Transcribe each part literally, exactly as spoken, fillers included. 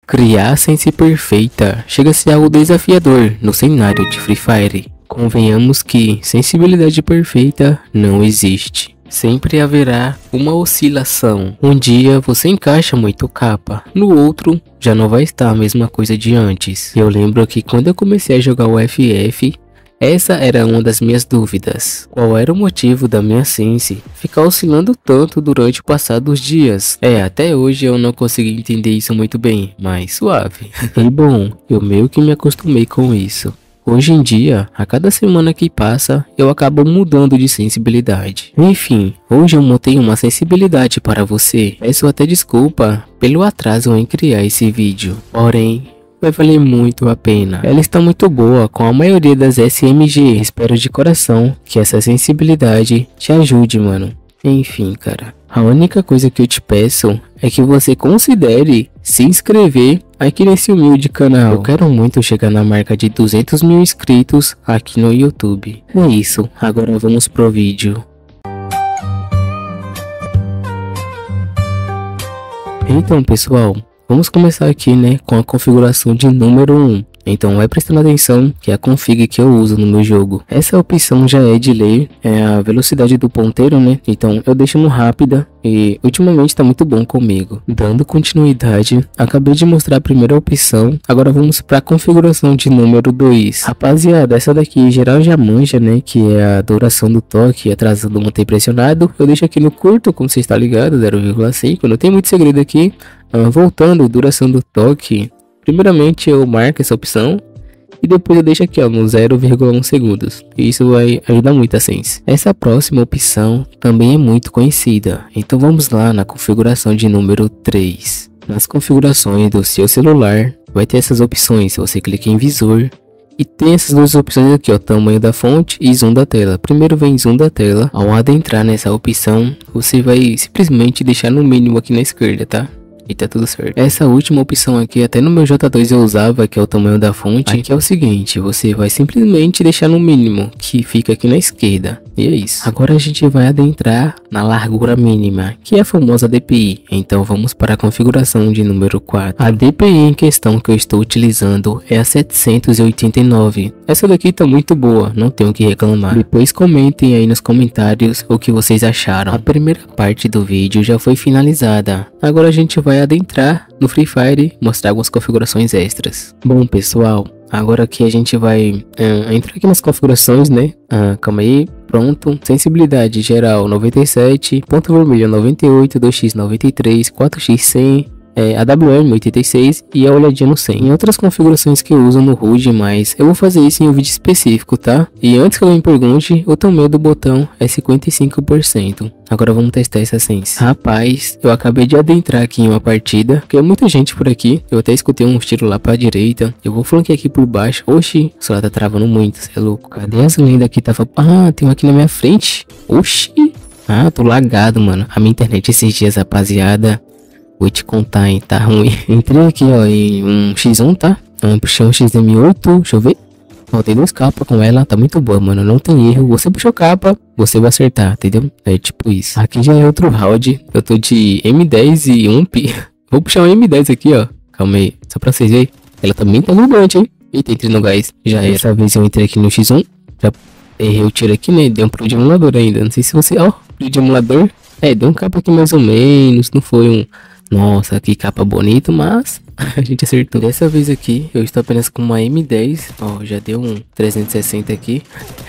Criar sense perfeita chega a ser algo desafiador no cenário de Free Fire. Convenhamos que sensibilidade perfeita não existe. Sempre haverá uma oscilação. Um dia você encaixa muito capa, no outro já não vai estar a mesma coisa de antes. Eu lembro que quando eu comecei a jogar o F F, essa era uma das minhas dúvidas. Qual era o motivo da minha sense ficar oscilando tanto durante o passar dos dias? É, até hoje eu não consegui entender isso muito bem, mas suave. E bom, eu meio que me acostumei com isso. Hoje em dia, a cada semana que passa, eu acabo mudando de sensibilidade. Enfim, hoje eu montei uma sensibilidade para você. Peço até desculpa pelo atraso em criar esse vídeo. Porém, vai valer muito a pena. Ela está muito boa com a maioria das S M G. Espero de coração que essa sensibilidade te ajude, mano. Enfim, cara. A única coisa que eu te peço é que você considere se inscrever aqui nesse humilde canal. Eu quero muito chegar na marca de duzentos mil inscritos aqui no YouTube. É isso. Agora vamos pro vídeo. Então, pessoal, vamos começar aqui, né, com a configuração de número um. Então vai prestando atenção que é a config que eu uso no meu jogo. Essa opção já é de lei, é a velocidade do ponteiro, né? Então eu deixo no rápida e ultimamente tá muito bom comigo. Dando continuidade, acabei de mostrar a primeira opção, agora vamos para a configuração de número dois. Rapaziada, essa daqui em geral já manja, né? Que é a duração do toque atrasado do manter pressionado. Eu deixo aqui no curto, como você está ligado, zero vírgula cinco. Não tem muito segredo aqui. Uh, voltando, duração do toque. Primeiramente eu marco essa opção e depois eu deixo aqui ó, no zero vírgula um segundos. E isso vai ajudar muito a sense. Essa próxima opção também é muito conhecida. Então vamos lá na configuração de número três. Nas configurações do seu celular vai ter essas opções. Você clica em visor e tem essas duas opções aqui ó, tamanho da fonte e zoom da tela. Primeiro vem zoom da tela. Ao adentrar nessa opção você vai simplesmente deixar no mínimo aqui na esquerda, tá? E tá tudo certo. Essa última opção aqui, até no meu J dois eu usava, que é o tamanho da fonte. Aqui é o seguinte, você vai simplesmente deixar no mínimo, que fica aqui na esquerda. E é isso. Agora a gente vai adentrar na largura mínima, que é a famosa D P I. Então vamos para a configuração de número quatro. A D P I em questão que eu estou utilizando é a setecentos e oitenta e nove. Essa daqui tá muito boa, não tenho o que reclamar. Depois comentem aí nos comentários o que vocês acharam. A primeira parte do vídeo já foi finalizada. Agora a gente vai adentrar no Free Fire, mostrar algumas configurações extras. Bom pessoal, agora aqui a gente vai uh, entrar aqui nas configurações, né? Uh, calma aí, pronto. Sensibilidade geral noventa e sete, ponto vermelho noventa e oito, dois x noventa e três, quatro x cem, é, A W M oitenta e seis e a olhadinha no cem. Em outras configurações que eu uso no H U D, mas eu vou fazer isso em um vídeo específico, tá? E antes que alguém me pergunte, o tamanho do botão é cinquenta e cinco por cento. Agora vamos testar essa sense. Rapaz, eu acabei de adentrar aqui em uma partida, porque é muita gente por aqui. Eu até escutei uns tiros lá pra direita. Eu vou flanquear aqui por baixo. Oxi, o celular tá travando muito, cê é louco. Cadê as lendas aqui? Tava... Ah, tem um aqui na minha frente. Oxi. Ah, tô lagado, mano. A minha internet esses dias, rapaziada, vou te contar, hein, tá ruim. Entrei aqui, ó, em um X um, tá? Um, puxei um X M oito, deixa eu ver. Ó, tem duas capas com ela, tá muito boa, mano, não tem erro. Você puxou capa, você vai acertar, entendeu? É tipo isso. Aqui já é outro round, eu tô de M dez e U M P. Vou puxar um M dez aqui, ó. Calma aí, só pra vocês verem. Ela também tá gigante, hein? Eita, entrei no gás. Já era. Dessa vez eu entrei aqui no X um. Já errei o tiro aqui, né? Deu um pro de emulador ainda. Não sei se você... Ó, pro de emulador. É, deu um capa aqui mais ou menos. Não foi um... Nossa, que capa bonito, mas a gente acertou. Dessa vez aqui, eu estou apenas com uma M dez. Ó, já deu um trezentos e sessenta aqui.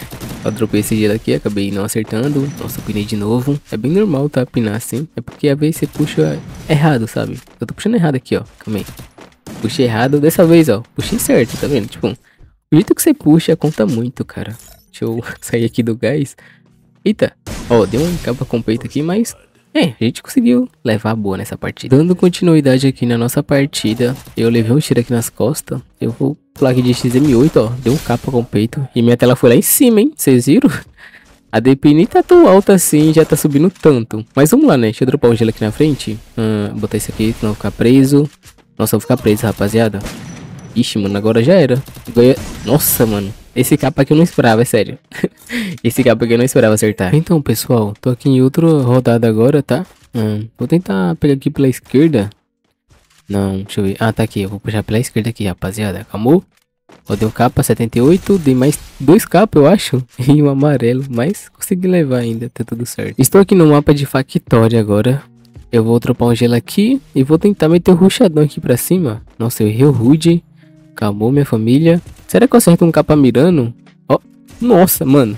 Eu dropei esse gelo aqui, acabei não acertando. Nossa, pinei de novo. É bem normal, tá? Pinar assim. É porque às vezes você puxa errado, sabe? Eu tô puxando errado aqui, ó. Calma aí. Puxei errado. Dessa vez, ó. Puxei certo, tá vendo? Tipo, o jeito que você puxa conta muito, cara. Deixa eu sair aqui do gás. Eita. Ó, deu um capa com peito aqui, mas... É, a gente conseguiu levar a boa nessa partida. Dando continuidade aqui na nossa partida, eu levei um tiro aqui nas costas. Eu vou pular aqui de X M oito, ó. Deu um capa com peito. E minha tela foi lá em cima, hein? Vocês viram? A D P I nem tá tão alta assim, já tá subindo tanto. Mas vamos lá, né? Deixa eu dropar o gelo aqui na frente. Hum, botar isso aqui pra não ficar preso. Nossa, eu vou ficar preso, rapaziada. Ixi, mano, agora já era. Nossa, mano. Esse capa aqui eu não esperava, é sério. Esse capa aqui eu não esperava acertar. Então, pessoal, tô aqui em outra rodada agora, tá? Hum, vou tentar pegar aqui pela esquerda. Não, deixa eu ver. Ah, tá aqui. Eu vou puxar pela esquerda aqui, rapaziada. Calma. Ó, deu capa setenta e oito. Dei mais dois capas, eu acho. E um amarelo. Mas consegui levar ainda. Tá tudo certo. Estou aqui no mapa de Factory agora. Eu vou dropar um gelo aqui. E vou tentar meter o rushadão aqui pra cima. Nossa, eu errei o rude. Acabou, minha família. Será que eu acerto um capa mirando? Ó. Nossa, mano.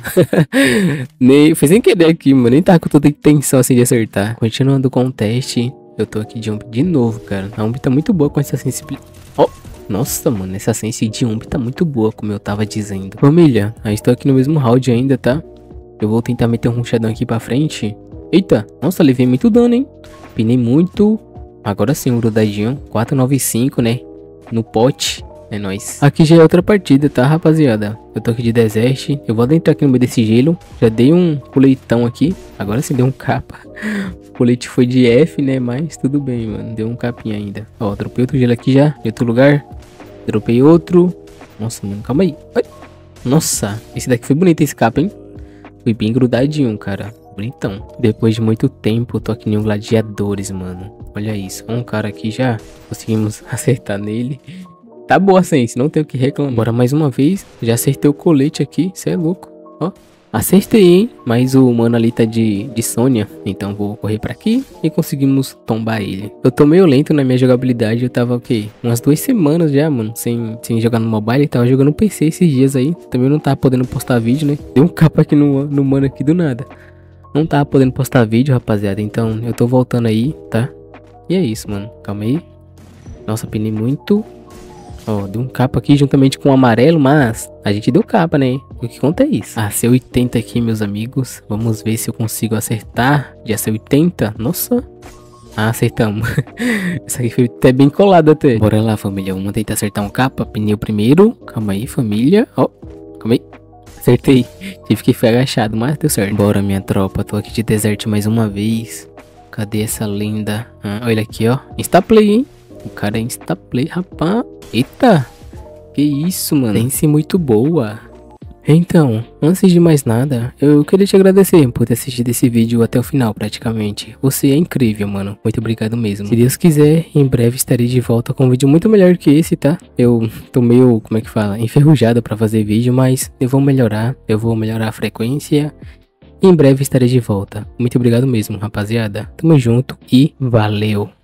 Nem, foi sem querer aqui, mano. Nem tava com toda a intenção assim de acertar. Continuando com o teste. Eu tô aqui de Ump de novo, cara. A Ump tá muito boa com essa sensibilidade. Ó. Nossa, mano, essa sense de Ump tá muito boa, como eu tava dizendo. Família, aí estou aqui no mesmo round ainda, tá? Eu vou tentar meter um rushadão aqui pra frente. Eita, nossa, levei muito dano, hein? Pinei muito. Agora sim, um grudadinho. quatrocentos e noventa e cinco, né? No pote. É nóis. Aqui já é outra partida, tá, rapaziada? Eu tô aqui de Desert. Eu vou adentrar aqui no meio desse gelo. Já dei um coletão aqui. Agora sim, deu um capa. O colete foi de F, né? Mas tudo bem, mano. Deu um capinha ainda. Ó, dropei outro gelo aqui já. Em outro lugar. Dropei outro. Nossa, mano, calma aí. Ai. Nossa, esse daqui foi bonito, esse capa, hein? Foi bem grudadinho, cara. Bonitão. Depois de muito tempo, eu tô aqui em um gladiadores, mano. Olha isso. Um cara aqui já conseguimos acertar nele. Tá boa a sense, não tenho o que reclamar. Bora mais uma vez. Já acertei o colete aqui. Cê é louco. Ó. Acertei, hein? Mas o mano ali tá de, de Sônia. Então vou correr pra aqui e conseguimos tombar ele. Eu tô meio lento na minha jogabilidade. Eu tava, o quê? Umas duas semanas já, mano. Sem, sem jogar no mobile. Tava jogando no P C esses dias aí. Também não tava podendo postar vídeo, né? Deu um capa aqui no, no mano aqui do nada. Não tava podendo postar vídeo, rapaziada. Então eu tô voltando aí, tá? E é isso, mano. Calma aí. Nossa, pinei muito. Ó, deu um capa aqui juntamente com o amarelo, mas a gente deu capa, né? O que conta é isso. A C oitenta aqui, meus amigos. Vamos ver se eu consigo acertar de A C oitenta. Nossa. Ah, acertamos. Essa aqui foi até bem colada até. Bora lá, família. Vamos tentar acertar um capa. Pneu primeiro. Calma aí, família. Ó, calma aí. Acertei. Tive que ficar agachado, mas deu certo. Bora, minha tropa. Tô aqui de Desert mais uma vez. Cadê essa lenda? Ah, olha aqui, ó. Instaplay, hein? O cara é instaplay, rapaz. Eita. Que isso, mano. Sense muito boa. Então, antes de mais nada, eu queria te agradecer por ter assistido esse vídeo até o final, praticamente. Você é incrível, mano. Muito obrigado mesmo. Se Deus quiser, em breve estarei de volta com um vídeo muito melhor que esse, tá? Eu tô meio, como é que fala, enferrujado pra fazer vídeo, mas eu vou melhorar. Eu vou melhorar a frequência. Em breve estarei de volta. Muito obrigado mesmo, rapaziada. Tamo junto e valeu!